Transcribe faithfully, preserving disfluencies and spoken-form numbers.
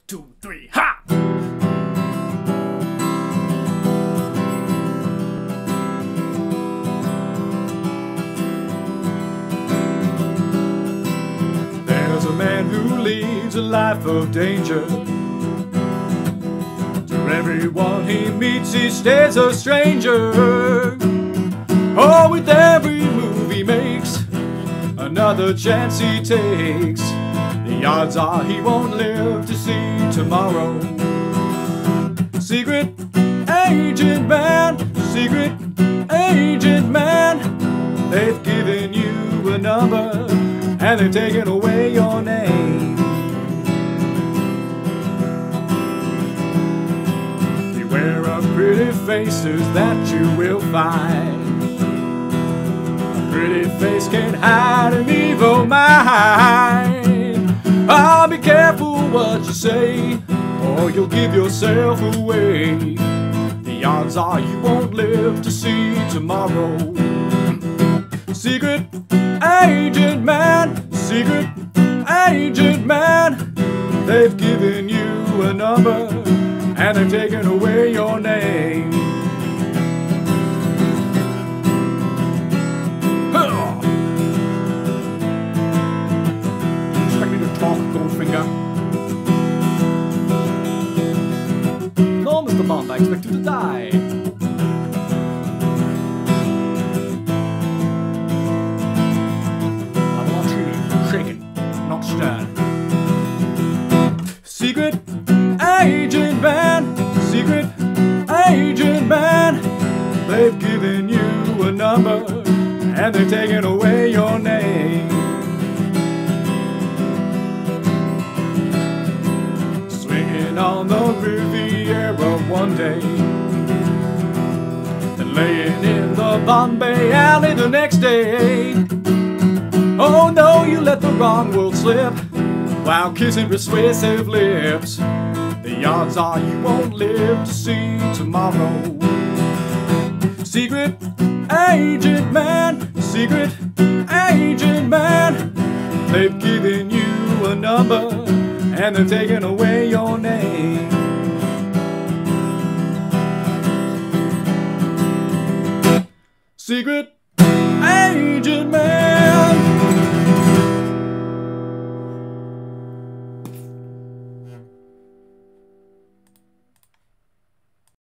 two, three, ha! There's a man who leads a life of danger. To everyone he meets, he stays a stranger. Oh, with every move he makes, another chance he takes, the odds are he won't live to see tomorrow. Secret agent man, secret agent man, they've given you a number and they've taken away your name. Beware of pretty faces that you will find. A pretty face can't hide an evil mind. Oh, be careful what you say, or you'll give yourself away. The odds are you won't live to see tomorrow. Secret agent man, secret agent man, they've given you a number and they've taken away your name. Huh. You expect me to talk, Goldfinger? No, Mister Bond, I expect you to die. Not stirred. Secret agent man, secret agent man, they've given you a number and they've taken away your name. Swinging on the Riviera one day, and laying in the Bombay alley the next day. Oh no, you let the wrong world slip while kissing persuasive lips. The odds are you won't live to see tomorrow. Secret agent man, secret agent man, they've given you a number and they've taken away your name. Secret agent man.